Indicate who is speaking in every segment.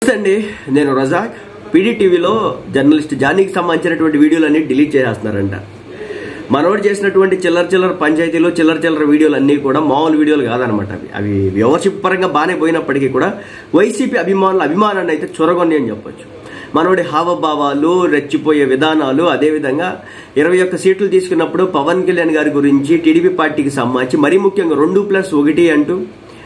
Speaker 1: అండి నేను రజాక్ పీడీటీవీలో జర్నలిస్ట్ జానీకి సంబంధించినటువంటి వీడియోలన్నీ డిలీట్ చేసేస్తున్నారంట. మనోడు చేసినటువంటి చిల్లర పంచాయతీలో చిల్లర వీడియోలు అన్నీ కూడా మామూలు వీడియోలు కాదనమాట. అవి వ్యూవర్షిప్ పరంగా బాగానే పోయినప్పటికీ కూడా వైసీపీ అభిమానాన్ని అయితే చొరగొని అని చెప్పొచ్చు. మనోడి హావభావాలు, రెచ్చిపోయే విధానాలు, అదేవిధంగా 21 సీట్లు తీసుకున్నప్పుడు పవన్ కళ్యాణ్ గారి గురించి టీడీపీ పార్టీకి సంబంధించి మరీ ముఖ్యంగా 2+1 అంటూ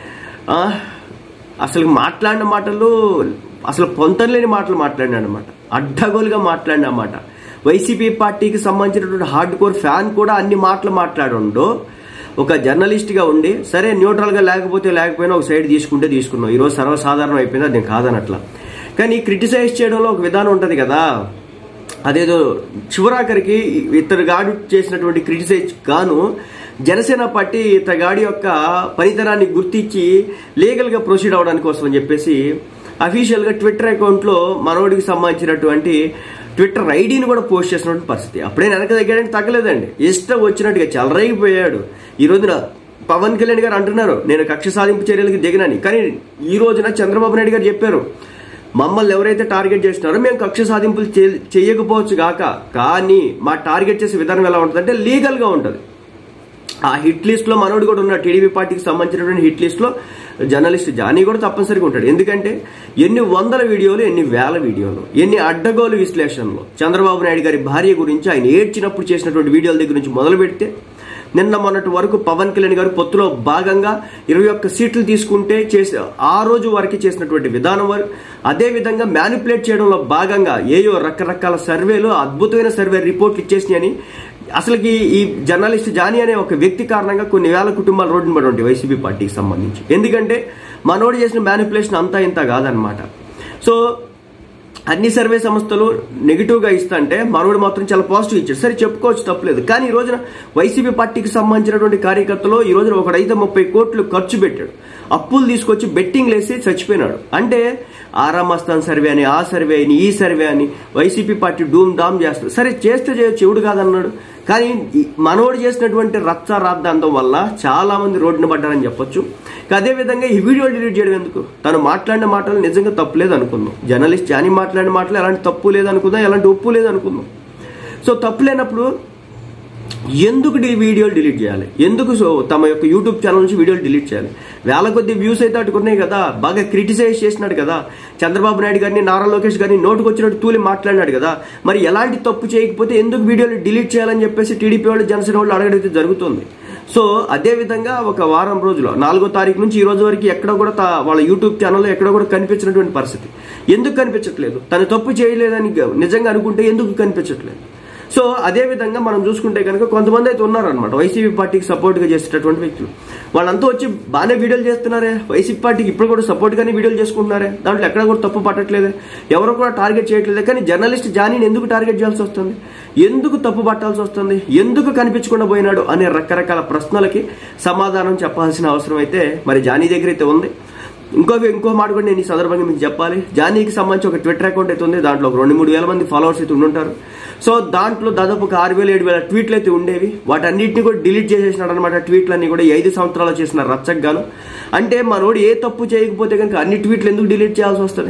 Speaker 1: అసలు మాట్లాడిన మాటలు అసలు పొంతలేని మాటలు మాట్లాడినాడనమాట. అడ్డగోలుగా మాట్లాడినమాట. వైసీపీ పార్టీకి సంబంధించినటువంటి హార్డ్ కోర్ ఫ్యాన్ కూడా అన్ని మాటలు మాట్లాడుండో ఒక జర్నలిస్ట్గా ఉండి సరే న్యూట్రల్గా లేకపోయినా ఒక సైడ్ తీసుకున్నాం. ఈరోజు సర్వసాధారణం అయిపోయింది, అది నేను కాదనట్లా. కానీ క్రిటిసైజ్ చేయడంలో ఒక విధానం ఉంటుంది కదా. అదేదో చివరాఖరికి ఇతరుగాడు చేసినటువంటి క్రిటిసైజ్ గాను జనసేన పార్టీ ఇతగాడి యొక్క పనితనాన్ని గుర్తించి లీగల్గా ప్రొసీడ్ అవడానికి కోసం అని చెప్పేసి అఫీషియల్గా ట్విట్టర్ అకౌంట్లో మనోడికి సంబంధించినటువంటి ట్విట్టర్ ఐడిని కూడా పోస్ట్ చేసినటువంటి పరిస్థితి. అప్పుడే వెనక దగ్గర తగ్గలేదండి, ఇష్టం వచ్చినట్టుగా చెలరైపోయాడు. ఈ రోజున పవన్ కళ్యాణ్ గారు అంటున్నారు నేను కక్ష సాధింపు చర్యలకు దిగినని. కానీ ఈ రోజున చంద్రబాబు నాయుడు గారు చెప్పారు మమ్మల్ని ఎవరైతే టార్గెట్ చేస్తున్నారో మేము కక్ష సాధింపులు చేయకపోవచ్చు గాక, కానీ మా టార్గెట్ చేసే విధానం ఎలా ఉంటుందంటే లీగల్గా ఉంటుంది. ఆ హిట్ లిస్ట్ లో మనోడు కూడా ఉన్నాడు. టీడీపీ పార్టీకి సంబంధించినటువంటి హిట్ లిస్ట్ లో జర్నలిస్ట్ జానీ కూడా తప్పనిసరిగా ఉంటాడు. ఎందుకంటే ఎన్ని వందల వీడియోలు, ఎన్ని వేల వీడియోలు, ఎన్ని అడ్డగోలు విశ్లేషణలు చంద్రబాబు నాయుడు గారి భార్య గురించి ఆయన ఏడ్చినప్పుడు చేసినటువంటి వీడియోల దగ్గర నుంచి మొదలు పెడితే నిన్న మొన్నటి వరకు పవన్ కళ్యాణ్ గారు పొత్తులో భాగంగా 21 సీట్లు తీసుకుంటే ఆ రోజు వరకు చేసినటువంటి విధానం వరకు, అదేవిధంగా మ్యానిపులేట్ చేయడంలో భాగంగా ఏయో రకరకాల సర్వేలు, అద్భుతమైన సర్వే రిపోర్ట్లు ఇచ్చేసినాయని అసలుకి ఈ జర్నలిస్ట్ జానీ అనే ఒక వ్యక్తి కారణంగా కొన్ని వేల కుటుంబాలు రోడ్డున పడి ఉంటాయి వైసీపీ పార్టీకి సంబంధించి. ఎందుకంటే మనోడు చేసిన మ్యానిపులేషన్ అంతా ఇంత కాదనమాట. సో అన్ని సర్వే సంస్థలు నెగిటివ్గా ఇస్తుంటే మనోడు మాత్రం చాలా పాజిటివ్ ఇచ్చాడు. సరే చెప్పుకోవచ్చు, తప్పలేదు. కానీ ఈ రోజున వైసీపీ పార్టీకి సంబంధించినటువంటి కార్యకర్తలు ఈ రోజున ఒకడైతే 30 కోట్లు ఖర్చు పెట్టాడు, అప్పులు తీసుకొచ్చి బెట్టింగ్ లేసి చచ్చిపోయినాడు. అంటే ఆరామస్థాన్ సర్వే అని, ఆ సర్వే అని, ఈ సర్వే అని వైసీపీ పార్టీ డూమ్ డామ్ చేస్తుంది. సరే చేస్తే చేయొచ్చు, ఎవడు కాదన్నాడు. కానీ మనోడు చేసినటువంటి రచ్చ రాద్ధాంతం వల్ల చాలా మంది రోడ్డున పడ్డారని చెప్పొచ్చు. అదేవిధంగా ఈ వీడియో డిలీట్ చేయడం ఎందుకు? తను మాట్లాడిన మాటలు నిజంగా తప్పు లేదు అనుకుందాం. జర్నలిస్ట్ జానీ మాట్లాడిన మాటలు ఎలాంటి తప్పు లేదు అనుకుందాం, ఎలాంటి ఒప్పు లేదు అనుకుందాం. సో తప్పు లేనప్పుడు ఎందుకు వీడియోలు డిలీట్ చేయాలి? ఎందుకు తమ యొక్క యూట్యూబ్ ఛానల్ నుంచి వీడియోలు డిలీట్ చేయాలి? వేల కొద్ది వ్యూస్ అయితే అట్టుకున్నాయి కదా, బాగా క్రిటిసైజ్ చేసినాడు కదా, చంద్రబాబు నాయుడు గారిని, నారా లోకేష్ గారిని నోటుకు వచ్చినట్టు తూలి మాట్లాడినాడు కదా. మరి ఎలాంటి తప్పు చేయకపోతే ఎందుకు వీడియోలు డిలీట్ చేయాలని చెప్పేసి టీడీపీ వాళ్ళు, జనసేన వాళ్ళు అడగడం జరుగుతుంది. సో అదేవిధంగా ఒక వారం రోజులు 4వ తారీఖు నుంచి ఈ రోజు వరకు ఎక్కడ కూడా వాళ్ళ యూట్యూబ్ ఛానల్లో ఎక్కడ కూడా కనిపించినటువంటి పరిస్థితి. ఎందుకు కనిపించట్లేదు? తను తప్పు చేయలేదని నిజంగా అనుకుంటే ఎందుకు కనిపించట్లేదు? సో అదేవిధంగా మనం చూసుకుంటే కనుక కొంతమంది అయితే ఉన్నారనమాట వైసీపీ పార్టీకి సపోర్ట్గా చేసేటటువంటి వ్యక్తులు. వాళ్ళంతా వచ్చి బాగానే వీడియోలు చేస్తున్నారే, వైసీపీ పార్టీకి ఇప్పుడు కూడా సపోర్ట్గానే వీడియోలు చేసుకుంటున్నారే, దాంట్లో ఎక్కడ కూడా తప్పు పట్టట్లేదే, ఎవరు కూడా టార్గెట్ చేయట్లేదే. కానీ జర్నలిస్ట్ జానీని ఎందుకు టార్గెట్ చేయాల్సి వస్తుంది? ఎందుకు తప్పు పట్టాల్సి వస్తుంది? ఎందుకు కనిపించకుండా పోయినాడు అనే రకరకాల ప్రశ్నలకి సమాధానం చెప్పాల్సిన అవసరం అయితే మరి జానీ దగ్గర అయితే ఉంది. ఇంకో మాట కూడా నేను ఈ సందర్భంగా మీకు చెప్పాలి. జానీకి సంబంధించి ఒక ట్విట్టర్ అకౌంట్ అయితే ఉంది, దాంట్లో ఒక 2-3 వేల మంది ఫాలోవర్స్ అయితే ఉండుంటారు. సో దాంట్లో దాదాపు ఒక 6,000-7,000 ట్వీట్లు అయితే ఉండేవి. వాటన్నిటిని కూడా డిలీట్ చేసేసినాడు అనమాట. ట్వీట్లన్నీ కూడా 5 సంవత్సరాలు చేసిన రచ్చగాను. అంటే మనోడు ఏ తప్పు చేయకపోతే కనుక అన్ని ట్వీట్లు ఎందుకు డిలీట్ చేయాల్సి వస్తుంది?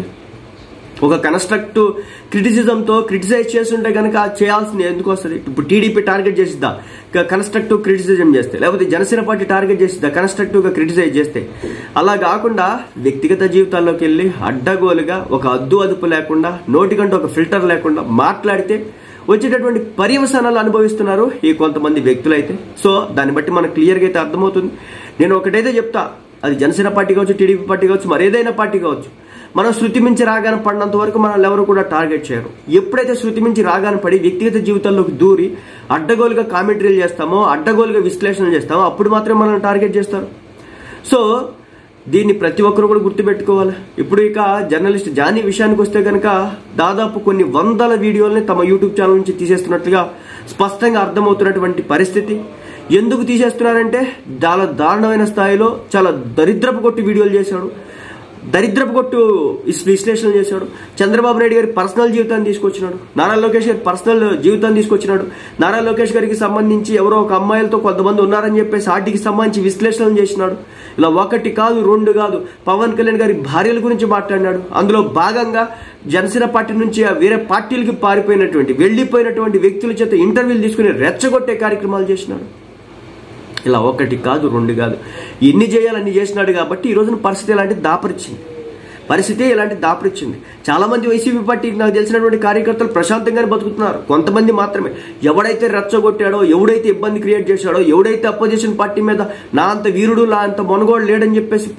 Speaker 1: ఒక కన్స్ట్రక్టివ్ క్రిటిసిజంతో క్రిటిసైజ్ చేస్తుంటే కనుక చేయాల్సింది ఎందుకు వస్తుంది? ఇప్పుడు టీడీపీ టార్గెట్ చేసిద్దా కన్స్ట్రక్టివ్ క్రిటిసిజం చేస్తే, లేకపోతే జనసేన పార్టీ టార్గెట్ చేసిద్దా కన్స్ట్రక్టివ్గా క్రిటిసైజ్ చేస్తే? అలా కాకుండా వ్యక్తిగత జీవితాల్లోకి వెళ్ళి అడ్డగోలుగా ఒక అదుపు లేకుండా, నోటికంటూ ఒక ఫిల్టర్ లేకుండా మాట్లాడితే వచ్చేటటువంటి పర్యవసానాలు అనుభవిస్తున్నారు ఈ కొంతమంది వ్యక్తులైతే. సో దాన్ని బట్టి మనకు క్లియర్గా అయితే అర్థమవుతుంది. నేను ఒకటైతే చెప్తా, అది జనసేన పార్టీ కావచ్చు, టీడీపీ పార్టీ కావచ్చు, మరేదైనా పార్టీ కావచ్చు, మనం శృతి మించి రాగాన పడినంత వరకు మనల్ని ఎవరు కూడా టార్గెట్ చేయరు. ఎప్పుడైతే శృతి మించి రాగాన పడి వ్యక్తిగత జీవితాల్లోకి దూరి అడ్డగోలుగా కామెంటరీలు చేస్తామో, అడ్డగోలుగా విశ్లేషణలు చేస్తామో అప్పుడు మాత్రమే మనల్ని టార్గెట్ చేస్తారు. సో దీన్ని ప్రతి ఒక్కరు కూడా గుర్తుపెట్టుకోవాలి. ఇప్పుడు ఇక జర్నలిస్ట్ జానీ విషయానికి వస్తే కనుక దాదాపు కొన్ని వందల వీడియోల్ని తమ యూట్యూబ్ ఛానల్ నుంచి తీసేస్తున్నట్లుగా స్పష్టంగా అర్థమవుతున్నటువంటి పరిస్థితి. ఎందుకు తీసేస్తున్నారంటే చాలా దారుణమైన స్థాయిలో చాలా దరిద్రపు కొట్టి వీడియోలు చేశాడు. దరిద్రపు కొట్టు విశ్లేషణ చేశాడు. చంద్రబాబు నాయుడు గారి పర్సనల్ జీవితాన్ని తీసుకొచ్చినాడు. నారా లోకేష్ గారి పర్సనల్ జీవితాన్ని తీసుకొచ్చినాడు. నారా లోకేష్ గారికి సంబంధించి ఎవరో ఒక అమ్మాయిలతో కొంతమంది ఉన్నారని చెప్పేసి వాటికి సంబంధించి విశ్లేషణలు చేసినాడు. ఇలా ఒకటి కాదు రెండు కాదు పవన్ కళ్యాణ్ గారి భార్యల గురించి మాట్లాడినాడు. అందులో భాగంగా జనసేన పార్టీ నుంచి వేరే పార్టీలకి వెళ్లిపోయినటువంటి వ్యక్తుల చేత ఇంటర్వ్యూలు తీసుకుని రెచ్చగొట్టే కార్యక్రమాలు చేసినాడు. ఇలా ఒకటి కాదు రెండు కాదు ఎన్ని చేయాలన్నీ చేసినాడు. కాబట్టి ఈ రోజున పరిస్థితి ఇలాంటి దాపరిచ్చింది. చాలా మంది వైసీపీ పార్టీకి నాకు తెలిసినటువంటి కార్యకర్తలు ప్రశాంతంగానే బతుకుతున్నారు. కొంతమంది మాత్రమే ఎవడైతే రెచ్చగొట్టాడో, ఎవడైతే ఇబ్బంది క్రియేట్ చేశాడో, ఎవడైతే అపోజిషన్ పార్టీ మీద నా అంత వీరుడు నా అంత మొనగోడు లేడని చెప్పేసి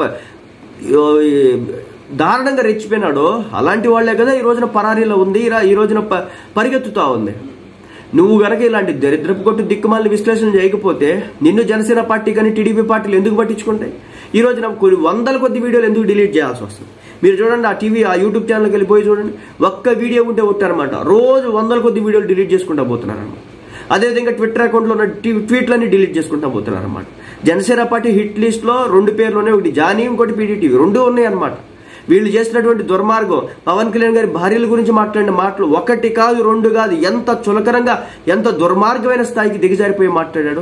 Speaker 1: దారుణంగా రెచ్చిపోయినాడో అలాంటి వాళ్లే కదా ఈ రోజున పరారీలో ఉంది, ఈ రోజున పరిగెత్తుతా ఉంది. నువ్వు గనక ఇలాంటి దరిద్రపు కొట్టు దిక్కుమాలని విశ్లేషణ చేయకపోతే నిన్ను జనసేన పార్టీ కానీ టీడీపీ పార్టీలు ఎందుకు పట్టించుకుంటాయి? ఈ రోజున కొన్ని వందల కొద్ది వీడియోలు ఎందుకు డిలీట్ చేయాల్సి వస్తుంది? మీరు చూడండి, ఆ యూట్యూబ్ ఛానల్కి వెళ్ళిపోయి చూడండి, ఒక్క వీడియో ఉంటే కొట్టారన్నమాట. రోజు వందల కొద్ది వీడియోలు డిలీట్ చేసుకుంటా పోతున్నారన్నమాట. అదేవిధంగా ట్విట్టర్ అకౌంట్లో ఉన్న ట్వీట్లన్నీ డిలీట్ చేసుకుంటా పోతున్నారన్నమాట. జనసేన పార్టీ హిట్ లిస్ట్లో 2 పేర్లోనే, ఒకటి జానీ ఇంకోటి పీడీటీవీ, 2 ఉన్నాయి అన్నమాట. వీళ్ళు చేసినటువంటి దుర్మార్గం, పవన్ కళ్యాణ్ గారి భార్యల గురించి మాట్లాడిన మాటలు ఒకటి కాదు రెండు కాదు ఎంత చులకరంగా ఎంత దుర్మార్గమైన స్థాయికి దిగజారిపోయి మాట్లాడాడు.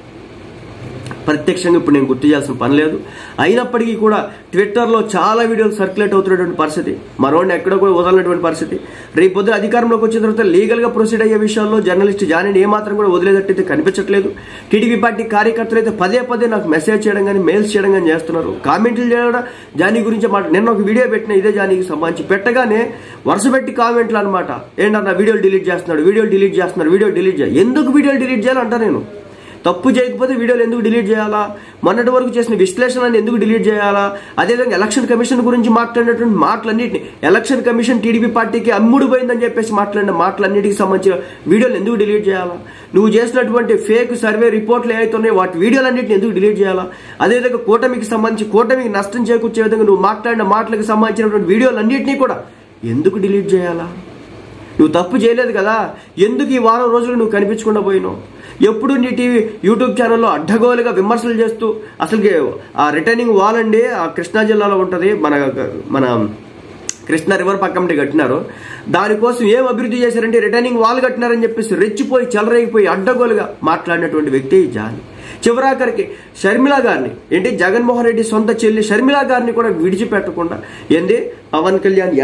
Speaker 1: ప్రత్యక్షంగా ఇప్పుడు నేను గుర్తు చేయాల్సిన పని లేదు. అయినప్పటికీ కూడా ట్విట్టర్లో చాలా వీడియోలు సర్క్యులేట్ అవుతున్నటువంటి పరిస్థితి, మరోడిని ఎక్కడో కూడా వదలనటువంటి పరిస్థితి. రేపు పొద్దున అధికారంలోకి వచ్చిన తర్వాత లీగల్గా ప్రొసీడ్ అయ్యే విషయాల్లో జర్నలిస్ట్ జానీని ఏమాత్రం కూడా వదిలేదట్టయితే కనిపించట్లేదు. టీడీపీ పార్టీ కార్యకర్తలు అయితే పదే నాకు మెసేజ్ చేయడం కానీ మెయిల్స్ చేయడం కానీ చేస్తున్నారు. కామెంట్లు చేయడం జానీ గురించి నిన్న ఒక వీడియో పెట్టిన ఇదే జానీకి సంబంధించి పెట్టగానే వరుస పెట్టి కామెంట్లు అనమాట. ఏంటన్నా వీడియోలు డిలీట్ చేస్తున్నాడు, వీడియో డిలీట్ చేయాలి. ఎందుకు వీడియోలు డిలీట్ చేయాలంటా నేను? తప్పు చేయకపోతే వీడియోలు ఎందుకు డిలీట్ చేయాలా? మొన్నటి వరకు చేసిన విశ్లేషణని ఎందుకు డిలీట్ చేయాలా? అదేవిధంగా ఎలక్షన్ కమిషన్ గురించి మాట్లాడినటువంటి మాటలన్నింటినీ, ఎలక్షన్ కమిషన్ టీడీపీ పార్టీకి అమ్ముడుపోయిందని చెప్పేసి మాట్లాడిన మాటలన్నిటికి సంబంధించిన వీడియోలు ఎందుకు డిలీట్ చేయాలా? నువ్వు చేసినటువంటి ఫేక్ సర్వే రిపోర్ట్లు ఏవైతే ఉన్నాయో వాటి వీడియోలన్నింటినీ ఎందుకు డిలీట్ చేయాలా? అదేవిధంగా కూటమికి నష్టం చేకూర్చే విధంగా నువ్వు మాట్లాడిన మాటలకు సంబంధించినటువంటి వీడియోలన్నింటినీ కూడా ఎందుకు డిలీట్ చేయాలా? నువ్వు తప్పు చేయలేదు కదా, ఎందుకు ఈ వారం రోజులు నువ్వు కనిపించకుండా పోయినావు? ఎప్పుడు నీ యూట్యూబ్ ఛానల్లో అడ్డగోలుగా విమర్శలు చేస్తూ, అసలుకి ఆ రిటర్నింగ్ వాల్ అండి ఆ కృష్ణా జిల్లాలో ఉంటుంది, మన కృష్ణా రివర్ పక్కన కట్టినారు. దానికోసం ఏం అభివృద్ధి చేశారంటే రిటర్నింగ్ వాల్ కట్టినారని చెప్పేసి రెచ్చిపోయి చెలరేగిపోయి అడ్డగోలుగా మాట్లాడినటువంటి వ్యక్తి జానీ. చివరాఖరికి షర్మిల గారిని, ఏంటి జగన్మోహన్ రెడ్డి సొంత చెల్లి షర్మిల గారిని కూడా విడిచిపెట్టకుండా ఏంది పవన్ కళ్యాణ్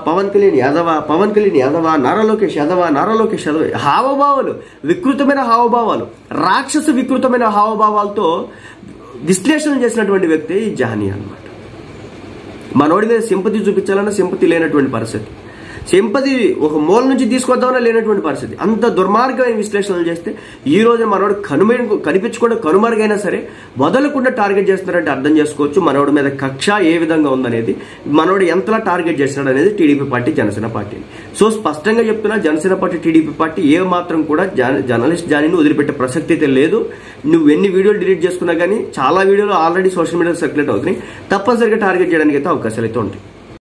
Speaker 1: యాదవ, నారా లోకేష్ యాదవ, హావభావాలు, వికృతమైన హావభావాలు, రాక్షస వికృతమైన హావభావాలతో విశ్లేషణ చేసినటువంటి వ్యక్తి జానీ అన్నమాట. మనోడి మీద సింపతి చూపించాలన్నా సింపతి లేనటువంటి పరిస్థితి, సింపతి ఒక మూల నుంచి తీసుకొద్దామన్నా లేనటువంటి పరిస్థితి. అంత దుర్మార్గమైన విశ్లేషణలు చేస్తే ఈ రోజు మనోడు కనిపించకుండా కనుమరుగైనా సరే వదలకుండా టార్గెట్ చేస్తున్నారంటే అర్థం చేసుకోవచ్చు మనోడి మీద కక్ష ఏ విధంగా ఉందనేది, మనోడు ఎంతలా టార్గెట్ చేస్తున్నాడు అనేది టీడీపీ పార్టీ జనసేన పార్టీని. సో స్పష్టంగా చెప్తున్నా, జనసేన పార్టీ టీడీపీ పార్టీ ఏ మాత్రం కూడా జర్నలిస్ట్ జానీని వదిలిపెట్టే ప్రసక్తి అయితే లేదు. నువ్వు ఎన్ని వీడియోలు డిలీట్ చేసుకున్నా కానీ చాలా వీడియోలు ఆల్రెడీ సోషల్ మీడియాలో సర్క్యులేట్ అవుతున్నాయి. తప్పనిసరిగా టార్గెట్ చేయడానికి అయితే అవకాశాలు అయితే ఉంటాయి.